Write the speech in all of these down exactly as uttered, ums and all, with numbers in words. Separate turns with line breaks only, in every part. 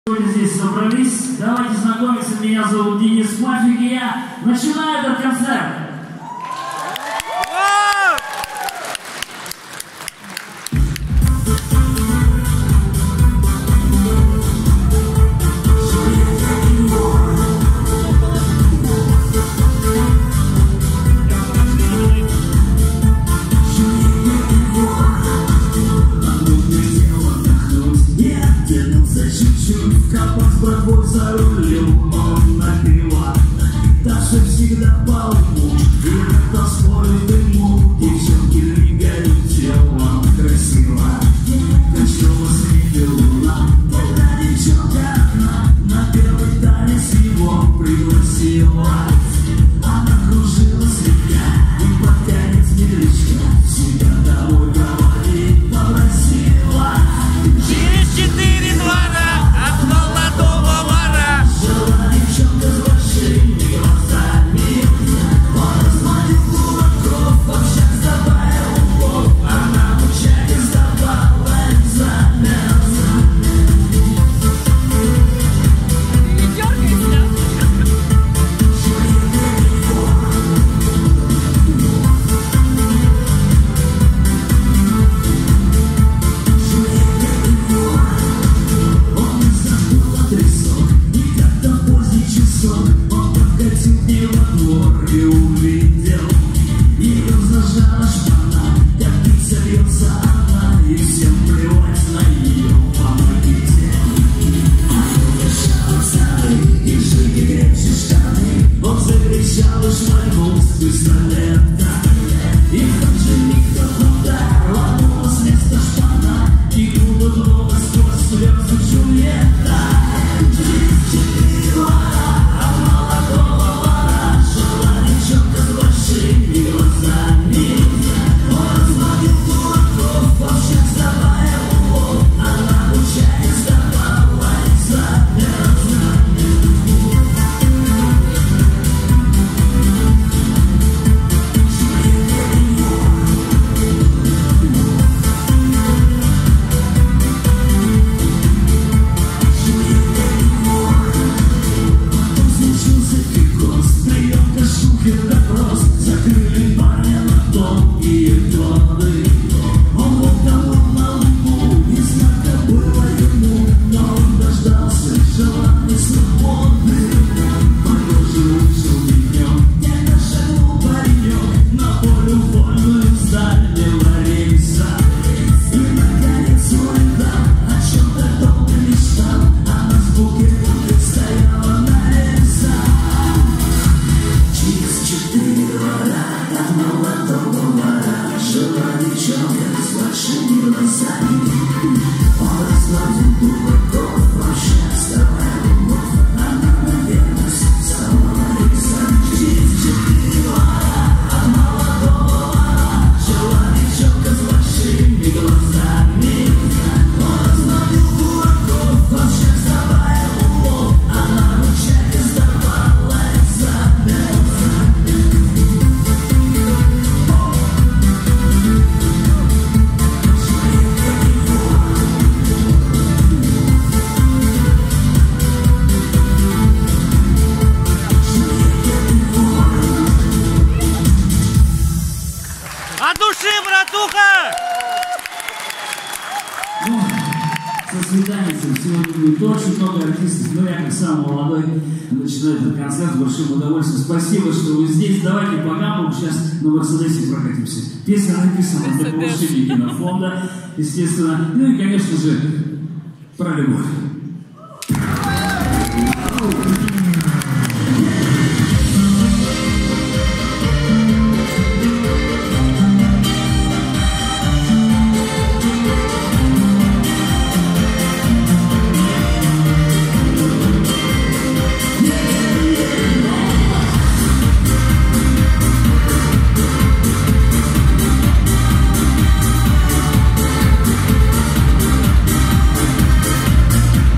Здесь собрались. Давайте знакомиться. Меня зовут Денис Мафик, и я начинаю этот концерт.
За рулем он напивал, Даша всегда полну, и это спорит ему. Девчонки двигают телом красиво, танцула среди луна. Когда девчонка одна на первый танец его пригласила, она кружила слегка и под конец медлячка себя домой проводить попросила.
Через четыре двора от молодого вора
жила девчонка с большими глазами. Он разводил дураков, вообще сдавая умов. Она в учебе сдавала экзамен.
Не дергайся.
Он забыл адресок, и как-то поздний часок он подкатил к ней во двор и увидел ее зажала шпана, как птица льется она, и всем плевать на ее помогите. Он дышал в сады, и жили крепче штаны. Он закричал и шмальнул с пистолета, и в тот же миг тот удар ломнула с места шпана, и улыбнулась сквозь слезы Джульетта. Через четыре двора от молодого вора жила девчонка с большими глазами. Он разводил дураков, вообще сдавая умов. Она в учебе сдавала экзамен. Потом случился перекос, приемка шухер допрос. Закрыли парня на долгие годы. Он волковал на лугу, не знаю, было ему, но он дождался желанной свободы. Похоже, вышел днем, где-то шагнул паренек на волю вольную с дальнего рейса. И наконец улетал, о чем-то долго мечтал, а на звуке пульты стояла на рельсах. Через четыре двора от молодого вора жила девчонка с большими глазами. Он разводил дураков, вообще сдавая умов. Она, наверное, сдавала экзамен. Через четыре двора от молодого вора жила девчонка с большими глазами. Он разводил дураков, вообще сдавая умов. Она в учебе сдавала экзамен.
От души, братуха!
Ну, со свиданием сегодня будет очень много артистов, но я, как самый молодой, начинаю этот концерт с большим удовольствием. Спасибо, что вы здесь. Давайте по гамму сейчас на Мерседесе прокатимся. Песня написана для повышения кинофонда, естественно. Ну и, конечно же, про любовь.
Thank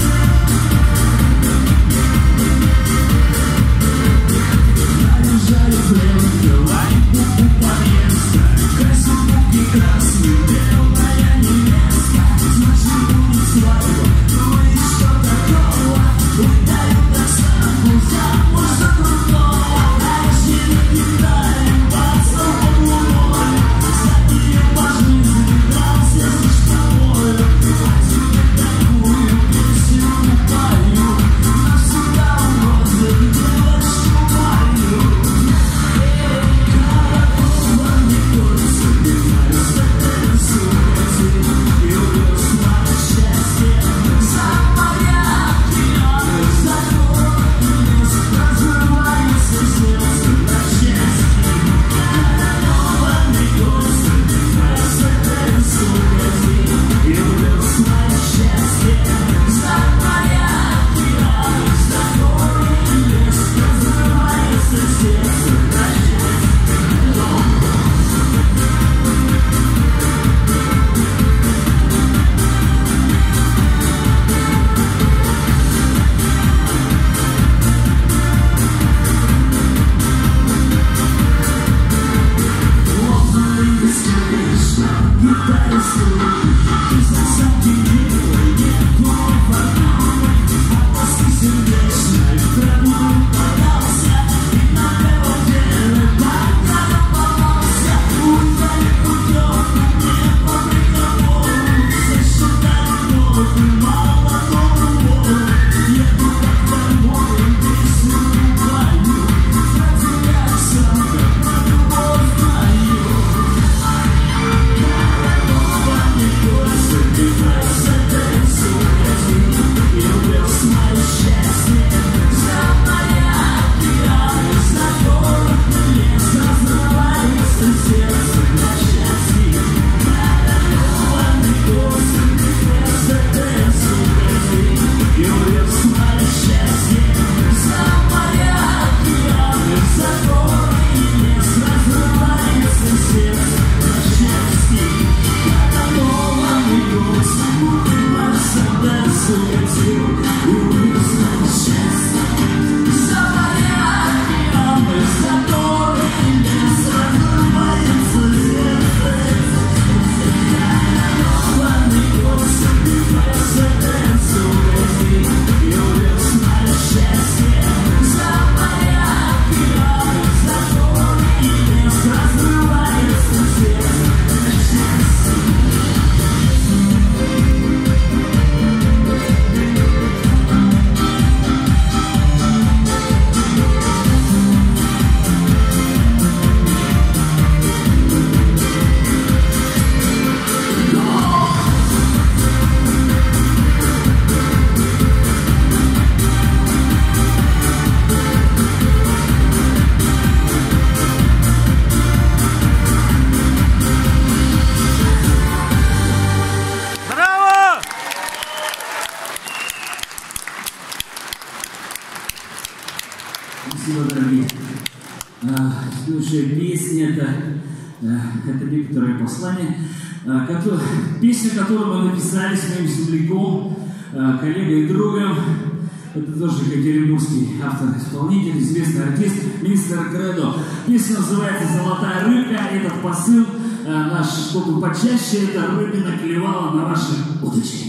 Спасибо, дорогие. Следующая песня это, это некоторое послание. Песня, которую мы написали с моим земляком, коллегой и другом. Это тоже екатеринбургский автор-исполнитель, известный артист, мистер Кредо. Песня называется «Золотая рыбка». Этот посыл наш, чтобы почаще эта рыбина клевала на ваши удочки.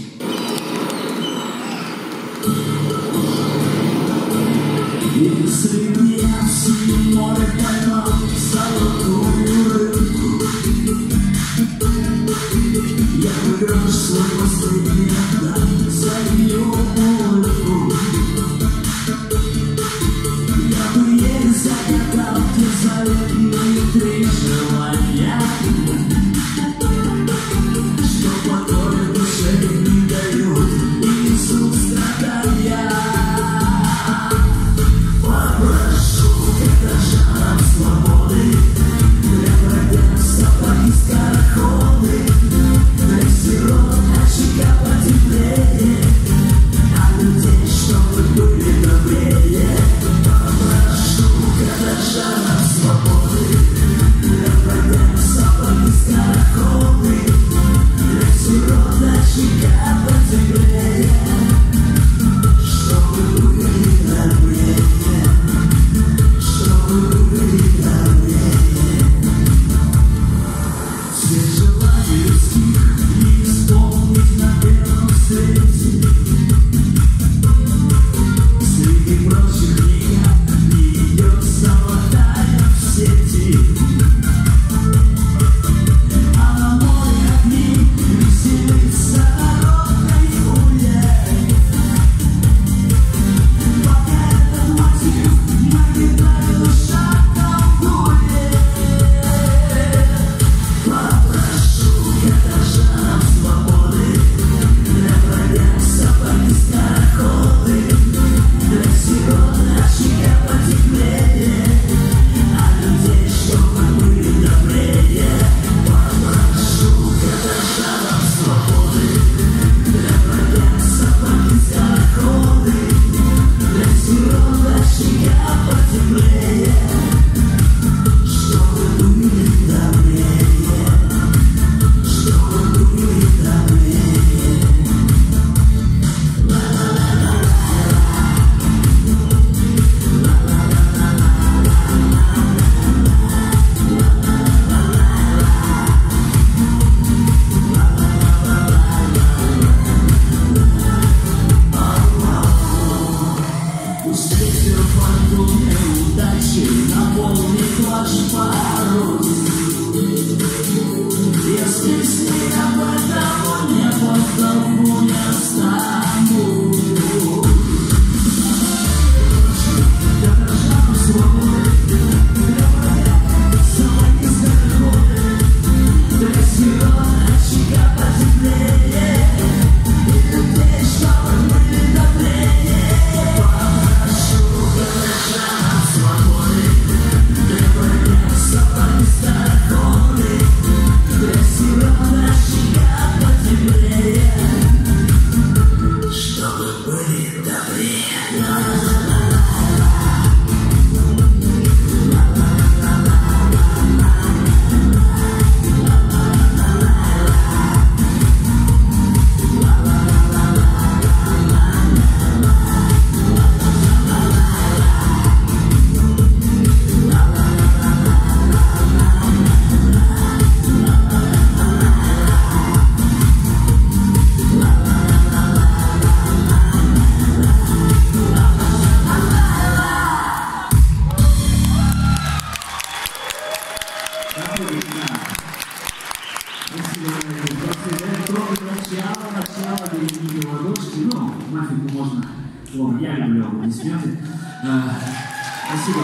Если б я в синем море поймал золотую рыбку, я бы грош свой последний отдал за ее улыбку. Я бы ей загадал те заветные три желания, что покоя душе не дают и несут страдания. Попрошу, это жаром свободы, для бродяг сапоги скороходы, для сирот очага потеплее, а людей, чтобы были добрее. Попрошу, это жаром свободы, для бродяг сапоги скороходы, для сирот очага потеплее, чтобы были добрее. Все желания людских не исполнить на белом свете. Среди прочих никак не идет золотая в сети. А на море огни веселится народной фурией. Пока этот мотив на гитаре душа толкует. Попрошу, это жаром свободы, для бродяг сапоги скороходы, для сирот очага потеплее, а людей, чтобы были добрее. Попрошу, это жаром свободы, для бродяг сапоги скороходы, для сирот очага потеплее, чтобы были добрее, чтобы были добрее. Пусть ветер фортуны удачи наполнит ваш парус. Если с ней об этом не подолгу не останусь. Это жаром свободы, для бродяг сапоги скороходы, для сирот очага потеплее, и людей, чтобы были добрее. Попрошу, это жаром свободы, для бродяг сапоги скороходы, для сирот очага потеплее, чтобы были добрее.
Ладно, я люблю аплодисменты. А, спасибо.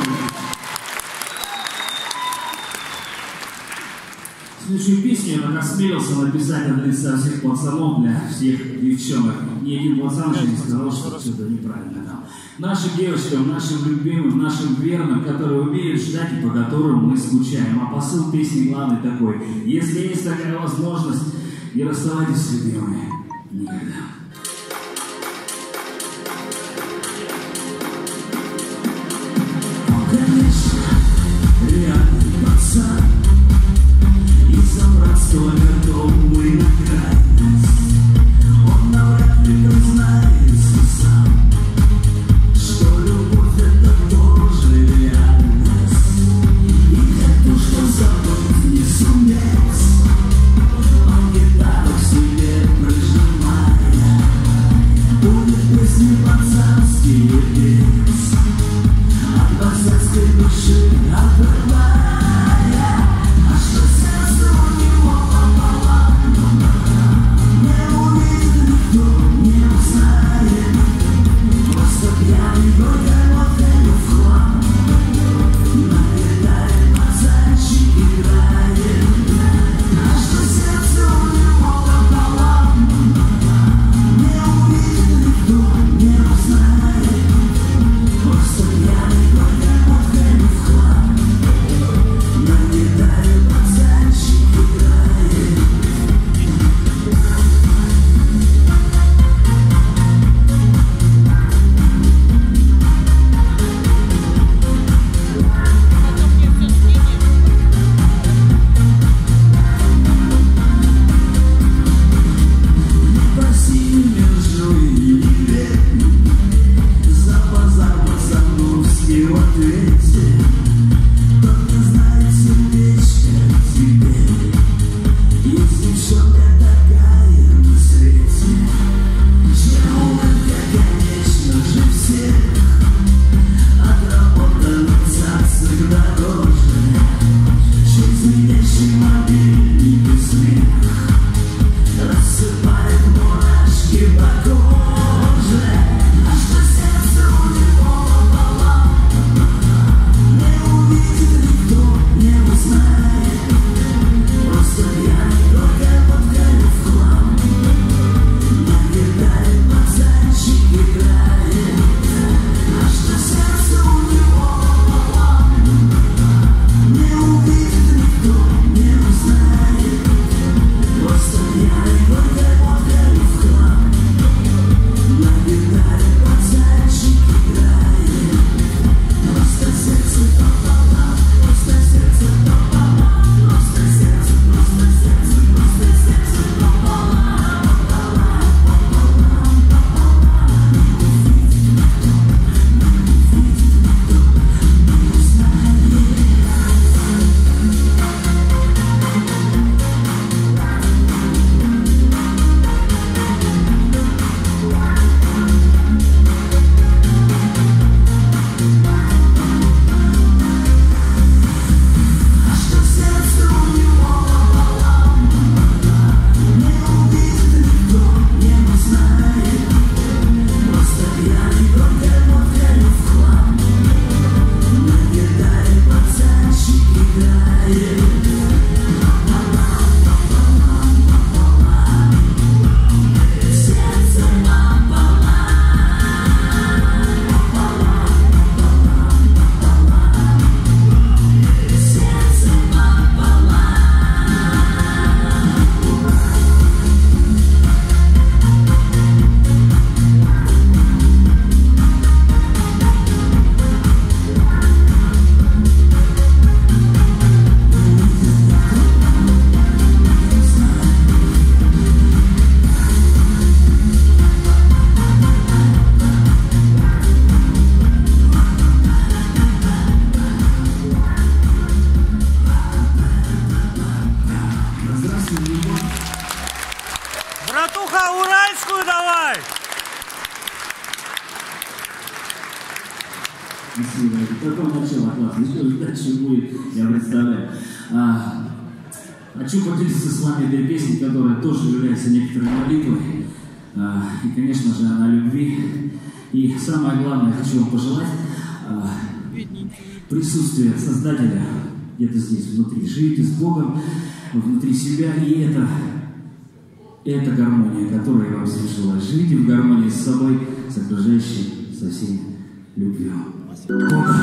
Следующую песню я так осмелился написать от лица всех пацанов для всех девчонок. Ни один пацан же не сказал, что что-то неправильно там. Нашим девочкам, нашим любимым, нашим верным, которые умеют ждать и по которым мы скучаем. А посыл песни главный такой: если есть такая возможность, не расставайтесь с любимыми никогда.
Реальный пацан, из-за братства готовый на крайность. Он навряд ли признается сам, что любовь это тоже реальность. И эту, что забыть не суметь, он гитару к себе прижимая, будет песни пацанские петь, от пацанской души отрывая. А что сердце у него пополам, не увидит никто, не узнает. Просто пьяный горькой водкой в хлам, на гитаре пацанчик играет. А что сердце у него пополам, не увидит никто, не узнает. Просто пьяный горькой водкой в хлам, на гитаре пацанчик играет. Проси между и верь, за базар пацановский в ответе. Только знает сердечко теперь, есть девчонка такая на свете, чья улыбка, конечно же, всех отработана царских дороже, чей звенящий мобильник и смех рассыпает мурашки по коже. А что сердце у него пополам, не увидит никто, не узнает. Просто пьяный горькой водкой в хлам, на гитаре пацанчик играет. А что сердце у него пополам, не увидит никто, не узнает. Просто пьяный горькой водкой в хлам, на гитаре пацанчик играет. Просто сердце пополам, просто сердце пополам, просто сердце, просто сердце, просто сердце пополам, пополам, пополам, пополам. Не увидит никто, не увидит никто, не узнает. А что сердце у него пополам, не увидит никто, не узнает. Просто пьяный горькой водкой в хлам, на гитаре пацанчик играет. Пополам, пополам, пополам, сердце пополам, пополам, пополам, пополам, сердце пополам.
Здравствуйте, любовь.
Братуха, уральскую давай!
Спасибо. Такое начало классно. Что же дальше будет, я представляю. А, хочу поделиться с вами этой песней, которая тоже является некоторой молитвой. А, и, конечно же, она о любви. И самое главное, хочу вам пожелать а, присутствия Создателя где-то здесь, внутри. Живите с Богом внутри себя, и это, это гармония, которую я вам всем желаю. Живите в гармонии с собой, с окружающей, со всеми любовью. Бога.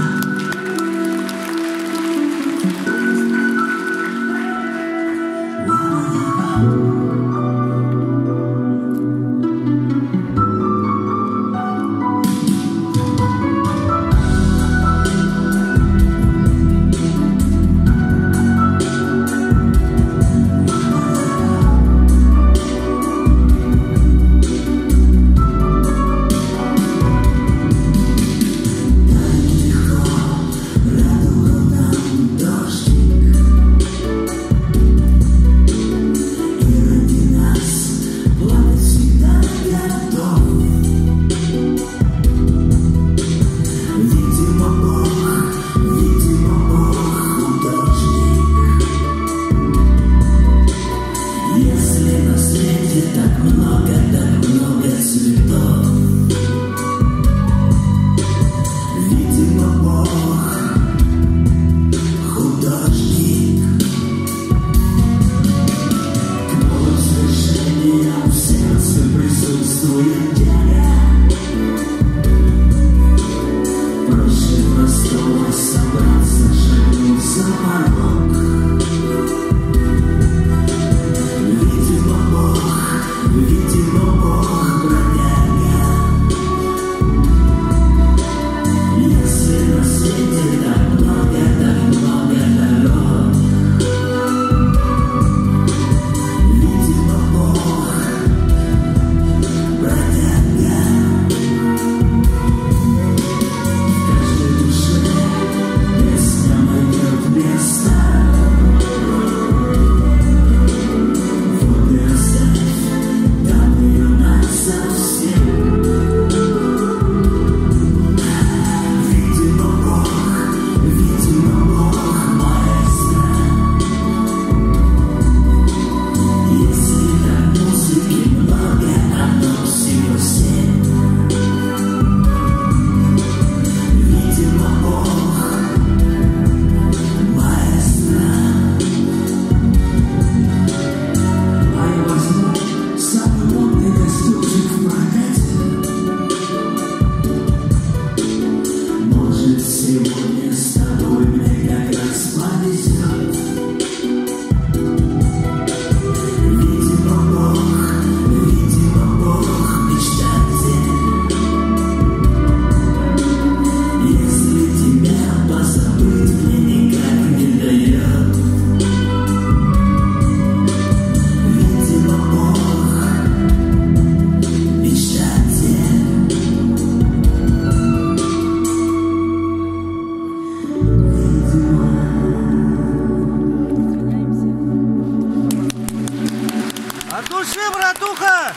братуха!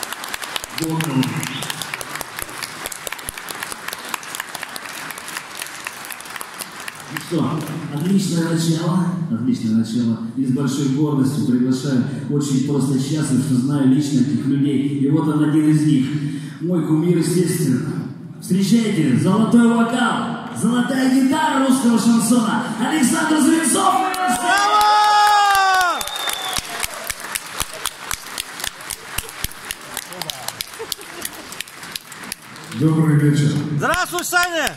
Ну что, отличное начало, отличное начало. И с большой гордостью приглашаю, очень просто счастлив, что знаю лично этих людей. И вот он один из них, мой кумир, естественно. Встречайте, золотой вокал, золотая гитара русского шансона, Александр Звинцов!
Браво!
Добрый вечер.
Здравствуй, Саня!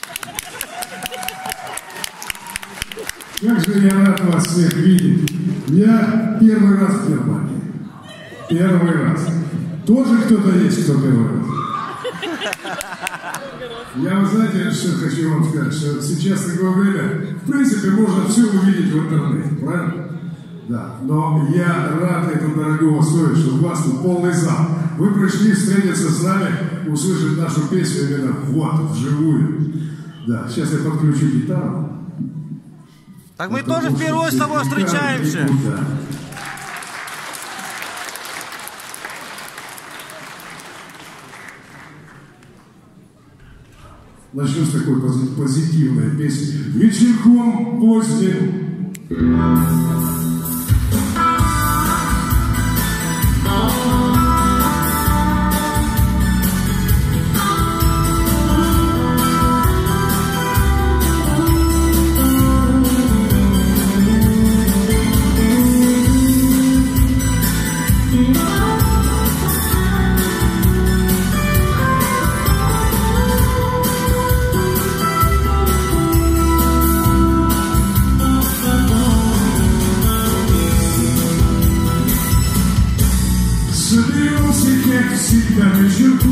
Как же я рад вас всех видеть. Я первый раз в Германии. Первый раз. Тоже кто-то есть, кто первый раз? Я, вы знаете, что хочу вам сказать, что сейчас такое время, в принципе, можно все увидеть в интернете, правильно? Да, но я рад этому дорогого стоить, что у вас тут полный зал. Вы пришли встретиться с нами, услышать нашу песню именно вот, вживую. Да, сейчас я подключу гитару.
Так мы тоже впервые с тобой встречаемся.
Начну с такой позитивной песни. Вечерком поздним.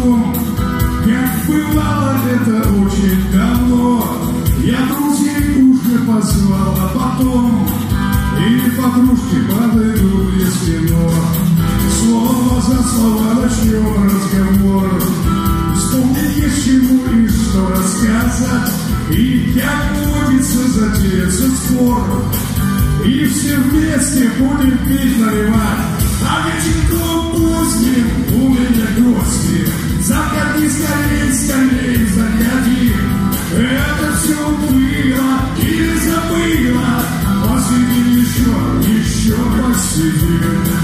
потом, как бывало это очень давно, я друзей уже позвал, а потом и подружки подойдут из кино. Слово за слово начнем разговор, вспомнить есть чему и что рассказать, и как водится затеяться спор, и все вместе будем пить, наливать. А вечерком поздним у меня гости, заходи скорей, скорей, заходи. Это все было или забыла, посиди еще, еще посиди.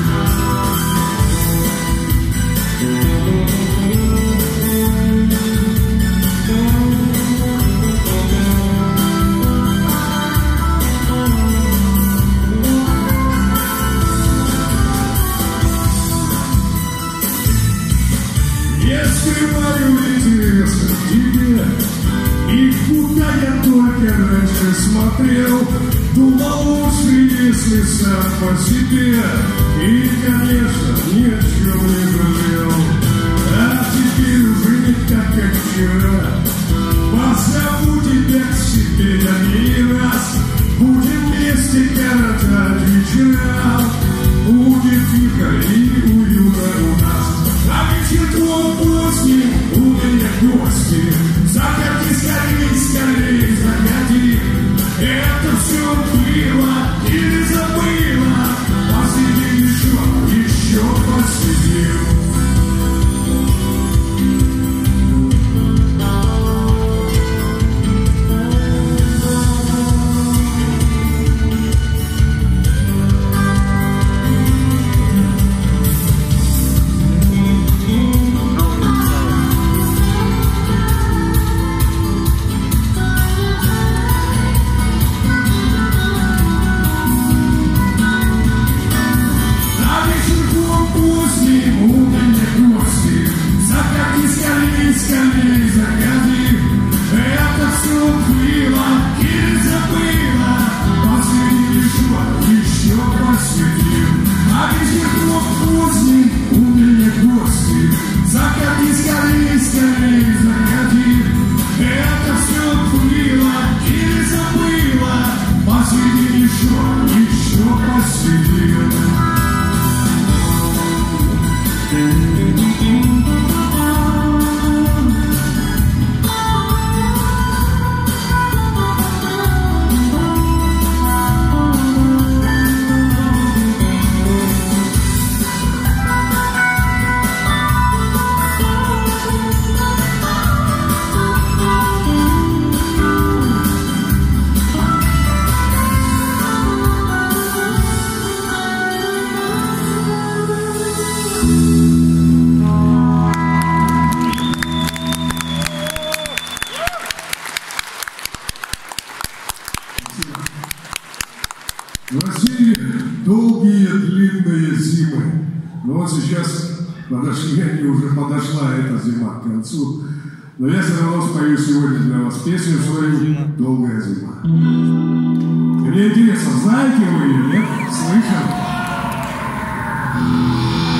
Если мою интересно к тебе, и куда я только раньше смотрел, думал лучше, если сам по себе, и, конечно, ни о чем не жалел. А теперь уже не так, как вчера, позову тебя к себе на милый раз, будем вместе коротать вечера, будет тихо и уютно у нас. А вечерком поздним у меня гости, заходи скорей, скорей, заходи. Это все было или забыла, посиди еще, еще посиди. В России долгие длинные зимы. Но вот сейчас подошли, они уже подошла эта зима к концу. Но я все равно спою сегодня для вас песню свою «Долгая зима». Мне интересно, знаете вы ее, нет? Слышали?